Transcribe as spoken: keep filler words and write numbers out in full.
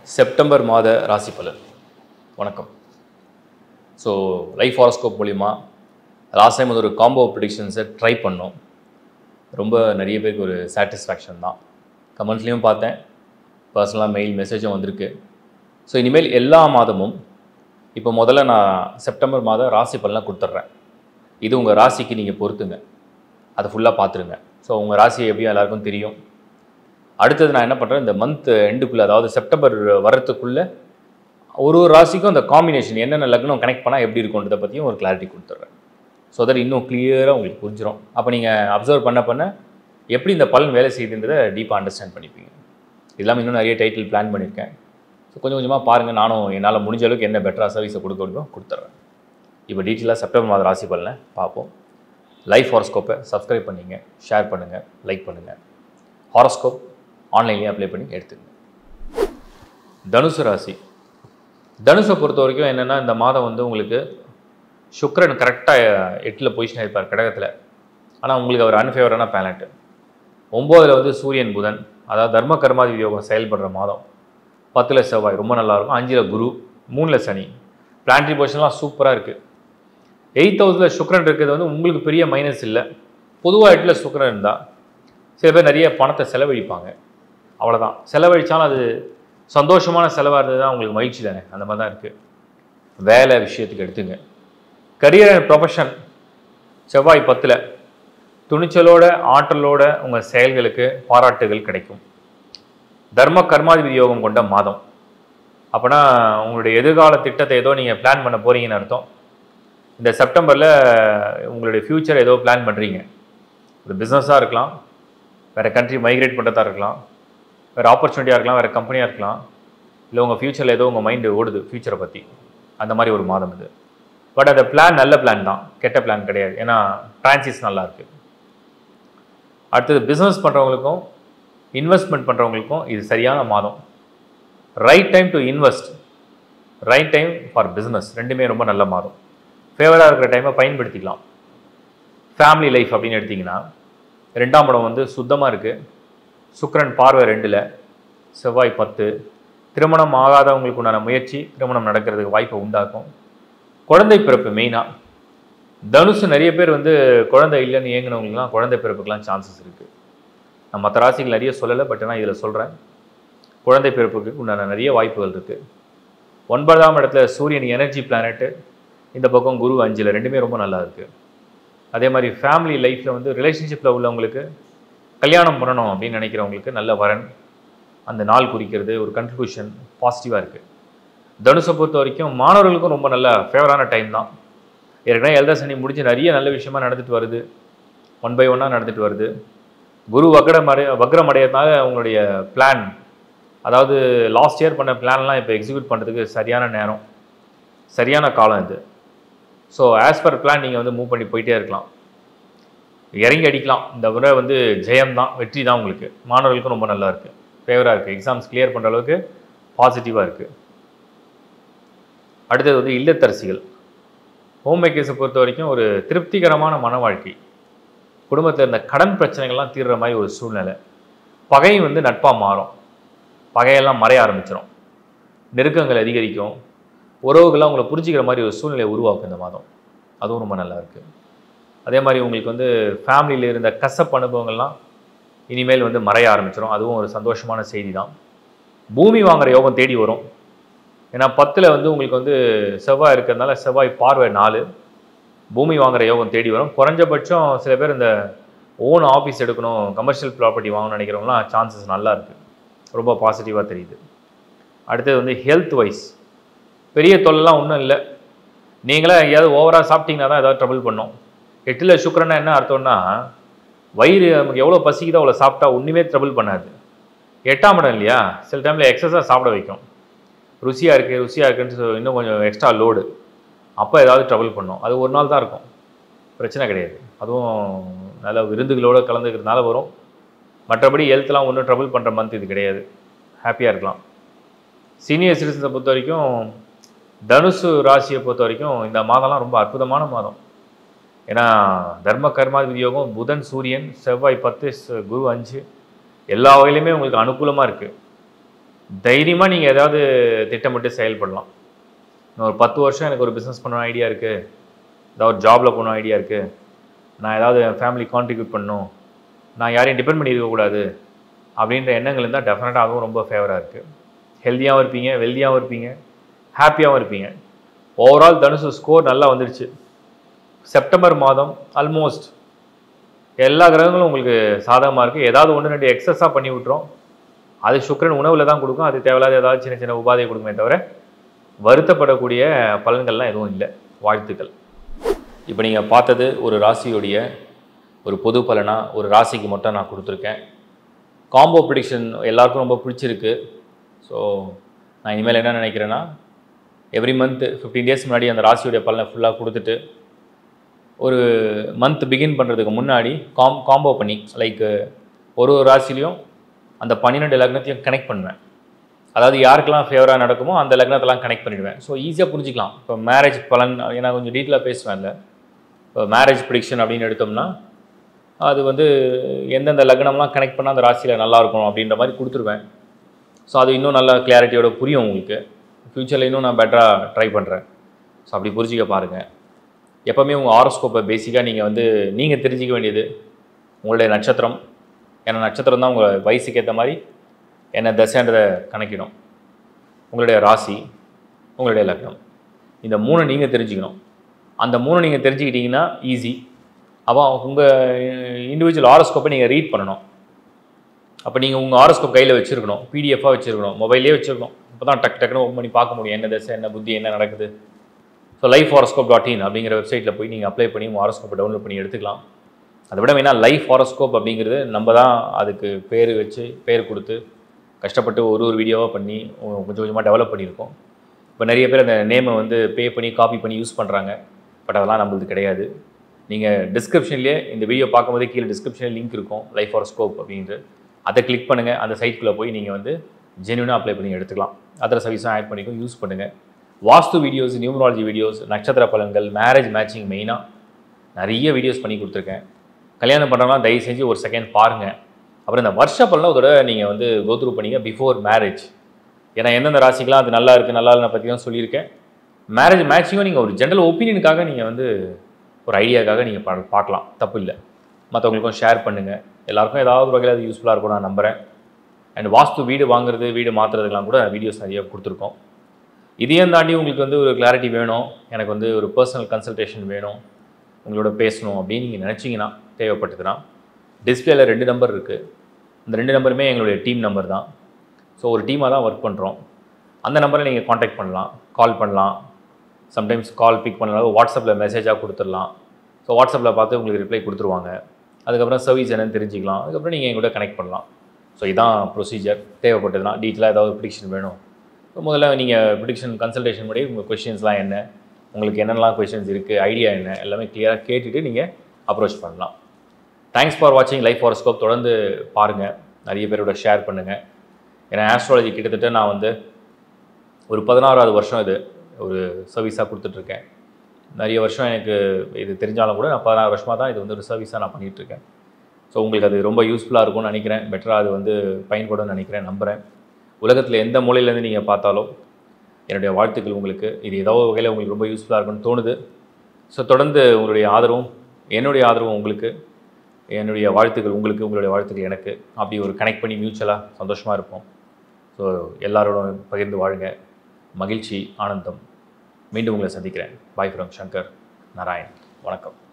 September மாத ராசி பலன். வணக்கம். ஸோ லைஃப் ஹாரோஸ்கோப் மூலிமா லாஸ்ட் டைம் ஒரு காம்போ ப்ரிடிக்ஷன்ஸை ட்ரை பண்ணோம். ரொம்ப நிறைய பேருக்கு ஒரு சாட்டிஸ்ஃபேக்ஷன் தான். கமெண்ட்ஸ்லேயும் பார்த்தேன், பர்சனலாக மெயில் மெசேஜும் வந்திருக்கு. ஸோ இனிமேல் எல்லா மாதமும் இப்போ முதல்ல நான் செப்டம்பர் மாத ராசி பலனாக கொடுத்துட்றேன். இது உங்கள் ராசிக்கு நீங்கள் பொறுத்துங்க, அதை ஃபுல்லாக பார்த்துருங்க. ஸோ உங்கள் ராசி எப்படியும் எல்லாருக்கும் தெரியும். அடுத்தது நான் என்ன பண்ணுறேன், இந்த மந்த் எண்டுக்குள்ளே, அதாவது செப்டம்பர் வர்றதுக்குள்ளே ஒரு ஒரு ராசிக்கும் அந்த காம்பினேஷன் என்னென்ன லக்னம் கனெக்ட் பண்ணால் எப்படி இருக்குன்றதை பற்றியும் ஒரு கிளாரிட்டி கொடுத்துட்றேன். ஸோ தட் இன்னும் கிளியராக உங்களுக்கு புரிஞ்சிடும். அப்போ நீங்கள் அப்சர்வ் பண்ண பண்ண எப்படி இந்த பலன் வேலை செய்யுதுன்றதை டீப்பாக அண்டர்ஸ்டாண்ட் பண்ணிப்பீங்க. இதெல்லாம் இன்னும் நிறைய டைட்டில் பிளான் பண்ணியிருக்கேன். ஸோ கொஞ்சம் கொஞ்சமாக பாருங்கள். நானும் என்னால் முடிஞ்ச அளவுக்கு என்ன பெட்டராக சர்வீஸை கொடுக்க முடியும் கொடுத்துட்றேன். இப்போ டீட்டெயிலாக செப்டம்பர் மாத ராசி பலனை பார்ப்போம். லைஃப் ஹாரோஸ்கோப்பை சப்ஸ்கிரைப் பண்ணிங்க, ஷேர் பண்ணுங்கள், லைக் பண்ணுங்கள். ஹாரோஸ்கோப் ஆன்லைன்லேயே அப்ளை பண்ணி எடுத்துக்கங்க. தனுசு ராசி. தனுசை பொறுத்த வரைக்கும் என்னென்னா, இந்த மாதம் வந்து உங்களுக்கு சுக்கிரன் கரெக்டாக எட்டில் பொசிஷன் ஆகிருப்பார் கடகத்தில். ஆனால் உங்களுக்கு அவர் அன்ஃபேவரான பிளானட். ஒம்போதில் வந்து சூரியன் புதன், அதாவது தர்ம கர்மாதி யோகம் செயல்படுற மாதம். பத்தில் செவ்வாய் ரொம்ப நல்லாயிருக்கும். அஞ்சில் குரு, மூணில் சனி. பிளானட்ரி பொசிஷன்லாம் சூப்பராக இருக்குது. எயித் ஹவுஸில் சுக்கிரன் இருக்கிறது வந்து உங்களுக்கு பெரிய மைனஸ் இல்லை. பொதுவாக எட்டில் சுக்கிரன் இருந்தால் சில பேர் நிறைய பணத்தை செலவழிப்பாங்க. அவ்வளோதான். செலவழித்தாலும் அது சந்தோஷமான செலவாக இருந்தது தான் உங்களுக்கு மகிழ்ச்சி தானே. அந்த மாதிரி தான் இருக்குது. வேலை விஷயத்துக்கு எடுத்துங்க. Career and profession. செவ்வாய் பத்தில். துணிச்சலோட ஆற்றலோட உங்கள் செயல்களுக்கு பாராட்டுகள் கிடைக்கும். தர்ம கர்மாதிபதி யோகம் கொண்ட மாதம். அப்போனா உங்களுடைய எதிர்கால திட்டத்தை ஏதோ நீங்கள் பிளான் பண்ண போகிறீங்கன்னு அர்த்தம். இந்த செப்டம்பரில் உங்களுடைய ஃப்யூச்சர் ஏதோ பிளான் பண்ணுறீங்க. ஒரு பிஸ்னஸாக இருக்கலாம், வேறு கண்ட்ரி மைக்ரேட் பண்ணுறதா இருக்கலாம், வேறு ஆப்பர்ச்சுனிட்டியாக இருக்கலாம், வேறு கம்பெனியாக இருக்கலாம். இல்லை உங்கள் ஃப்யூச்சரில் ஏதோ உங்கள் மைண்டு ஓடுது ஃப்யூச்சரை பற்றி. அந்த மாதிரி ஒரு மாதம் இது. பட் அந்த பிளான் நல்ல பிளான் தான், கெட்ட பிளான் கிடையாது. ஏன்னா டிரான்சிஸ் நல்லா இருக்குது. அடுத்தது பிஸ்னஸ் பண்ணுறவங்களுக்கும் இன்வெஸ்ட்மெண்ட் பண்ணுறவங்களுக்கும் இது சரியான மாதம். Right time to invest, right time for business, ரெண்டுமே ரொம்ப நல்ல மாதம். ஃபேவராக இருக்கிற டைமை பயன்படுத்திக்கலாம். ஃபேமிலி லைஃப் அப்படின்னு எடுத்திங்கன்னா, ரெண்டாம் படம் வந்து சுத்தமாக இருக்குது. சுக்கிரன் பார்வை ரெண்டில், செவ்வாய் பத்து. திருமணம் ஆகாதவங்களுக்கு உண்டான முயற்சி திருமணம் நடக்கிறதுக்கு வாய்ப்பை உண்டாக்கும். குழந்தை பிறப்பு மெயினாக. தனுசு நிறைய பேர் வந்து குழந்தை இல்லைன்னு இயங்கினவங்களுக்குலாம் குழந்தை பிறப்புக்கெலாம் சான்சஸ் இருக்குது. நான் மற்ற ராசிகள் நிறைய சொல்லலை, பட் ஆனால் இதில் சொல்கிறேன். குழந்தை பிறப்புக்கு உண்டான நிறைய வாய்ப்புகள் இருக்குது. ஒன்பதாம் இடத்துல சூரியன் எனர்ஜி பிளானட்டு, இந்த பக்கம் குரு அஞ்சில், ரெண்டுமே ரொம்ப நல்லா இருக்குது. அதே மாதிரி ஃபேமிலி லைஃப்பில் வந்து ரிலேஷன்ஷிப்பில் உள்ளவங்களுக்கு கல்யாணம் பண்ணணும் அப்படின்னு நினைக்கிறவங்களுக்கு நல்ல வரன் அந்த நாள் குறிக்கிறது ஒரு கன்ட்ரிபியூஷன் பாசிட்டிவாக இருக்குது. தனுஷை பொறுத்த வரைக்கும் மாணவர்களுக்கும் ரொம்ப நல்ல ஃபேவரான டைம் தான். ஏற்கனவே எல்தா சனி முடிஞ்சு நிறைய நல்ல விஷயமா நடந்துட்டு வருது. ஒன் பை ஒன்னாக நடந்துட்டு வருது. குரு வக்ரம் அடைய வக்ரம் அடையிறதுனால உங்களுடைய பிளான், அதாவது லாஸ்ட் இயர் பண்ண பிளான்லாம் இப்போ எக்ஸிக்யூட் பண்ணுறதுக்கு சரியான நேரம், சரியான காலம் இது. ஸோ ஆஸ் பர் பிளான் நீங்கள் வந்து மூவ் பண்ணி போயிட்டே இருக்கலாம், இறங்கி அடிக்கலாம். இந்த முறை வந்து ஜெயம் தான், வெற்றி தான் உங்களுக்கு. மாணவர்களுக்கும் ரொம்ப நல்லா இருக்குது, ஃபேவராக இருக்குது. எக்ஸாம்ஸ் கிளியர் பண்ணுற அளவுக்கு பாசிட்டிவாக இருக்குது. அடுத்தது வந்து இல்லத்தரசிகள். ஹோம் மேக்கர்ஸை பொறுத்த வரைக்கும் ஒரு திருப்திகரமான மன வாழ்க்கை. குடும்பத்தில் இருந்த கடன் பிரச்சனைகள்லாம் தீர்ற மாதிரி ஒரு சூழ்நிலை. பகை வந்து நட்பாக மாறும், பகையெல்லாம் மறைய ஆரம்பிச்சிடும், நெருக்கங்கள் அதிகரிக்கும், உறவுகள்லாம் உங்களை புரிஞ்சிக்கிற மாதிரி ஒரு சூழ்நிலையை உருவாக்கும் இந்த மாதம். அதுவும் ரொம்ப நல்லா இருக்குது. அதே மாதிரி உங்களுக்கு வந்து ஃபேமிலியில் இருந்த கசப்பு அனுபவங்கள்லாம் இனிமேல் வந்து மறைய ஆரம்பிச்சிடும். அதுவும் ஒரு சந்தோஷமான செய்தி தான். பூமி வாங்குகிற யோகம் தேடி வரும். ஏன்னா பத்தில் வந்து உங்களுக்கு வந்து செவ்வாய் இருக்கிறதுனால, செவ்வாய் பார்வை நாலு, பூமி வாங்குகிற யோகம் தேடி வரும். குறைஞ்சபட்சம் சில பேர் இந்த ஓன் ஆஃபீஸ் எடுக்கணும், கமர்ஷியல் ப்ராப்பர்ட்டி வாங்கணும்னு நினைக்கிறவங்களாம் சான்சஸ் நல்லா இருக்குது, ரொம்ப பாசிட்டிவாக தெரியுது. அடுத்தது வந்து ஹெல்த் வைஸ் பெரிய தொல்லைலாம் ஒன்றும் இல்லை. நீங்களே எங்கேயாவது ஓவராக சாப்பிட்டீங்கன்னா தான் ஏதாவது ட்ரபிள் பண்ணும். எட்டில் சுக்கிரன்னா என்ன அர்த்தம்னா, வயிறு நமக்கு எவ்வளோ பசிக்குதோ அவ்வளோ சாப்பிட்டா ஒன்றுமே ட்ரபிள் பண்ணாது. எட்டாம் இடம் இல்லையா, சில டைமில் எக்ஸஸாக சாப்பிட வைக்கும். ருசியாக இருக்குது ருசியாக இருக்குன்னு இன்னும் கொஞ்சம் எக்ஸ்ட்ரா லோடு, அப்போ ஏதாவது ட்ரபிள் பண்ணும். அது ஒரு நாள் தான் இருக்கும், பிரச்சனை கிடையாது. அதுவும் நல்ல விருந்துகளோடு கலந்துக்கிறதுனால வரும். மற்றபடி ஹெல்த்லாம் ஒன்றும் ட்ரபிள் பண்ணுற மந்த் இது கிடையாது, ஹாப்பியாக இருக்கலாம். சீனியர் சிட்டிசன்ஸை பொறுத்த வரைக்கும், தனுசு ராசியை பொறுத்த வரைக்கும் இந்த மாதம்லாம் ரொம்ப அற்புதமான மாதம். ஏன்னா தர்ம கர்மாதிபதி யோகம், புதன் சூரியன், செவ்வாய் பத்து, குரு அஞ்சு, எல்லா வகையிலுமே உங்களுக்கு அனுகூலமாக இருக்குது. தைரியமாக நீங்கள் ஏதாவது திட்டமிட்டு செயல்படலாம். இன்னும் ஒரு பத்து வருஷம் எனக்கு ஒரு பிஸ்னஸ் பண்ண ஐடியா இருக்குது, ஏதாவது ஒரு ஜாபில் போகணும் ஐடியா இருக்குது, நான் ஏதாவது என் ஃபேமிலி கான்ட்ரிபியூட் பண்ணணும், நான் யாரையும் டிபெண்ட் பண்ணி இருக்கக்கூடாது அப்படின்ற எண்ணங்கள் இருந்தால் டெஃபினட்டாக அதுவும் ரொம்ப ஃபேவராக இருக்குது. ஹெல்த்தியாகவும் இருப்பீங்க, வெல்தியாகவும் இருப்பீங்க, ஹாப்பியாகவும் இருப்பீங்க. ஓவரால் தனுசு ஸ்கோர் நல்லா வந்துடுச்சு. செப்டம்பர் மாதம் ஆல்மோஸ்ட் எல்லா கிரகங்களும் உங்களுக்கு சாதகமாக இருக்குது. ஏதாவது ஒன்று ரெண்டு எக்ஸஸாக பண்ணி விட்டுரும். அது சுக்கிரன் உணவில் தான் கொடுக்கும். அது தேவையில்லாத ஏதாவது சின்ன சின்ன உபாதையை கொடுக்குமே தவிர வருத்தப்படக்கூடிய பலன்கள்லாம் எதுவும் இல்லை. வாழ்த்துக்கள். இப்போ நீங்கள் பார்த்தது ஒரு ராசியுடைய ஒரு பொது பலனாக ஒரு ராசிக்கு மட்டும் நான் கொடுத்துருக்கேன். காம்போ ப்ரிடிக்ஷன் எல்லாருக்கும் ரொம்ப பிடிச்சிருக்கு. ஸோ நான் இனிமேல் என்ன நினைக்கிறேன்னா, எவ்ரி மந்த் ஃபிஃப்டீன் டேஸ் முன்னாடி அந்த ராசியுடைய பலனை ஃபுல்லாக கொடுத்துட்டு ஒரு மந்த் பிகின் பண்ணுறதுக்கு முன்னாடி காம் காம்போ பண்ணி லைக் ஒரு ஒரு ராசிலையும் அந்த பன்னிரெண்டு லக்னத்தையும் கனெக்ட் பண்ணுவேன். அதாவது யாருக்கெல்லாம் ஃபேவராக நடக்குமோ அந்த லக்னத்தெல்லாம் கனெக்ட் பண்ணிவிடுவேன். ஸோ ஈஸியாக புரிஞ்சிக்கலாம். இப்போ மேரேஜ் பலன் ஏன்னா கொஞ்சம் டீட்டெயிலாக பேசுவேன். இல்லை இப்போ மேரேஜ் ப்ரிடிக்ஷன் அப்படின்னு எடுத்தோம்னா அது வந்து எந்தெந்த லக்னம்லாம் கனெக்ட் பண்ணால் அந்த ராசியில் நல்லாயிருக்கும் அப்படின்ற மாதிரி கொடுத்துருவேன். ஸோ அது இன்னும் நல்லா கிளாரிட்டியோட புரியும் உங்களுக்கு. ஃப்யூச்சரில் இன்னும் நான் பெட்டராக ட்ரை பண்ணுறேன். ஸோ அப்படி புரிஞ்சிக்க பாருங்கள். எப்போவுமே உங்கள் ஹாரோஸ்கோப்பை பேசிக்காக நீங்கள் வந்து நீங்கள் தெரிஞ்சிக்க வேண்டியது உங்களுடைய நட்சத்திரம். ஏன்னா நட்சத்திரம் தான் உங்கள் வயசுக்கு ஏற்ற மாதிரி என்ன தசைன்றதை கணக்கிடும். உங்களுடைய ராசி, உங்களுடைய லக்னம், இந்த மூணு நீங்கள் தெரிஞ்சுக்கணும். அந்த மூணு நீங்கள் தெரிஞ்சுக்கிட்டிங்கன்னா ஈஸி. அப்போ உங்கள் இண்டிவிஜுவல் ஹாரோஸ்கோப்பை நீங்கள் ரீட் பண்ணணும். அப்போ நீங்கள் உங்கள் ஹாரோஸ்கோப் கையில் வச்சுருக்கணும், பிடிஎஃபாக வச்சுருக்கணும், மொபைல்லே வச்சுருக்கணும். இப்போ தான் டக்கு டக்குன்னு ஓப்பன் பண்ணி பார்க்க முடியும் என்ன தசை, என்ன புத்தி, என்ன நடக்குது. So life horoscope dot in அப்படிங்கிற வெப்சைட்டில் போய் நீங்கள் அப்ளை பண்ணி உங்கள் ஹாரோஸ்கோப்பை டவுன்லோட் பண்ணி எடுத்துக்கலாம். அதை விட வேணால் லைஃப் ஹாரோஸ்கோப் அப்படிங்கிறது நம்ம தான் அதுக்கு பேர் வச்சு பேர் கொடுத்து கஷ்டப்பட்டு ஒரு ஒரு வீடியோவாக பண்ணி கொஞ்சம் கொஞ்சமாக டெவலப் பண்ணியிருக்கோம். இப்போ நிறைய பேர் அந்த நேமை வந்து பே பண்ணி காப்பி பண்ணி யூஸ் பண்ணுறாங்க. பட் அதெல்லாம் நம்மளுக்கு கிடையாது. நீங்கள் டிஸ்கிரிப்ஷன்லேயே இந்த வீடியோ பார்க்கும்போதே கீழே டிஸ்கிரிப்ஷனில் லிங்க் இருக்கும் லைஃப் ஹாரோஸ்கோப் அப்படின்ட்டு. அதை கிளிக் பண்ணுங்கள். அந்த சைட்குள்ளே போய் நீங்கள் வந்து ஜென்யூனாக அப்ளை பண்ணி எடுத்துக்கலாம். அதர் சர்வீஸும் ஆட் பண்ணிக்கும் யூஸ் பண்ணுங்கள். வாஸ்து வீடியோஸ், நியூமராலஜி வீடியோஸ், நட்சத்திர பலன்கள், மேரேஜ் மேட்சிங் மெயினாக நிறைய வீடியோஸ் பண்ணி கொடுத்துருக்கேன். கல்யாணம் பண்ணுறவங்களாம் தயவு செஞ்சு ஒரு செகண்ட் பாருங்கள். அப்புறம் இந்த வருஷ பலனை ஒரு தடவை நீங்கள் வந்து கோத்ரூ பண்ணிங்க பிஃபோர் மேரேஜ். ஏன்னா எந்தெந்த ராசிக்கெலாம் அது நல்லா இருக்குது நல்லா இல்லைன்னு பற்றி தான் சொல்லியிருக்கேன். மேரேஜ் மேட்சிங்கும் நீங்கள் ஒரு ஜென்ரல் ஒப்பீனியனுக்காக நீங்கள் வந்து ஒரு ஐடியாக்காக நீங்கள் பா பார்க்கலாம் தப்பு இல்லை. மற்றவங்களுக்கும் ஷேர் பண்ணுங்கள். எல்லாருக்கும் ஏதாவது ஒரு வகையில் அது யூஸ்ஃபுல்லாக இருக்கும் நான் நம்புகிறேன். அண்ட் வாஸ்து வீடு வாங்குறது, வீடு மாற்றுறதுக்கெலாம் கூட வீடியோஸ் நிறைய கொடுத்துருக்கோம். இதையும் தாண்டி உங்களுக்கு வந்து ஒரு கிளாரிட்டி வேணும், எனக்கு வந்து ஒரு பர்சனல் கன்சல்டேஷன் வேணும், உங்களோட பேசணும் அப்படின்னு நீங்கள் நினச்சிங்கன்னா, தேவைப்பட்டதுன்னா டிஸ்பிளேல ரெண்டு நம்பர் இருக்குது. அந்த ரெண்டு நம்பருமே எங்களுடைய டீம் நம்பர் தான். ஸோ ஒரு டீமாக தான் ஒர்க் பண்ணுறோம். அந்த நம்பரை நீங்கள் காண்டாக்ட் பண்ணலாம், கால் பண்ணலாம். சம்டைம்ஸ் கால் பிக் பண்ணலாம், வாட்ஸ்அப்பில் மெசேஜாக கொடுத்துடலாம். ஸோ வாட்ஸ்அப்பில் பார்த்து உங்களுக்கு ரிப்ளை கொடுத்துருவாங்க. அதுக்கப்புறம் சர்வீஸ் என்னன்னு தெரிஞ்சுக்கலாம். அதுக்கப்புறம் நீங்கள் எங்கூட கனெக்ட் பண்ணலாம். ஸோ இதான் ப்ரொசீஜர். தேவைப்பட்டதுன்னா டீட்டெயிலாக ஏதாவது ப்ரிடிக்ஷன் வேணும், முதல்ல நீங்கள் ப்ரிடிக்ஷன் கன்சல்டேஷன் படி உங்கள் கொஷின்ஸ்லாம் என்ன, உங்களுக்கு என்னென்னலாம் கொஷின்ஸ் இருக்குது, ஐடியா என்ன, எல்லாமே கிளியராக கேட்டுட்டு நீங்கள் அப்ரோச் பண்ணலாம். தேங்க்ஸ் ஃபார் வாட்சிங் லைஃப் ஹாரோஸ்கோப். தொடர்ந்து பாருங்கள், நிறைய பேரோட ஷேர் பண்ணுங்கள். ஏன்னா ஆஸ்ட்ராலஜி கிட்டத்தட்ட நான் வந்து ஒரு பதினாறாவது வருஷம் இது ஒரு சர்வீஸாக கொடுத்துட்ருக்கேன். நிறைய வருஷம் எனக்கு இது தெரிஞ்சாலும் கூட நான் பதினாறு வருஷமாக தான் இது வந்து ஒரு சர்வீஸாக நான் பண்ணிகிட்ருக்கேன். ஸோ உங்களுக்கு அது ரொம்ப யூஸ்ஃபுல்லாக இருக்கும்னு நினைக்கிறேன். பெட்டராக அது வந்து பயன்படும்னு நினைக்கிறேன், நம்புகிறேன். உலகத்தில் எந்த மூலையிலேருந்து நீங்கள் பார்த்தாலும் என்னுடைய வாழ்த்துக்கள் உங்களுக்கு. இது ஏதோ வகையில் உங்களுக்கு ரொம்ப யூஸ்ஃபுல்லாக இருக்கும்னு தோணுது. ஸோ தொடர்ந்து உங்களுடைய ஆதரவும் என்னுடைய ஆதரவும் உங்களுக்கு, என்னுடைய வாழ்த்துக்கள் உங்களுக்கு, உங்களுடைய வாழ்த்துக்கள் எனக்கு. அப்படி ஒரு கனெக்ட் பண்ணி மியூச்சுவலாக சந்தோஷமாக இருப்போம். ஸோ எல்லாரோடும் பகிர்ந்து வாழுங்க. மகிழ்ச்சி, ஆனந்தம். மீண்டும் உங்களை சந்திக்கிறேன். Bye from Shankar, Narayan. வணக்கம்.